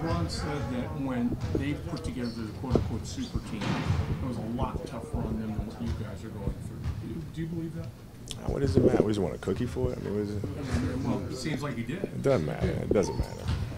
LeBron said that when they put together the quote-unquote super team, it was a lot tougher on them than what you guys are going through. Do you believe that? What does it matter? We just want a cookie for it? I mean, what is it? Well, it seems like he did. It doesn't matter. It doesn't matter.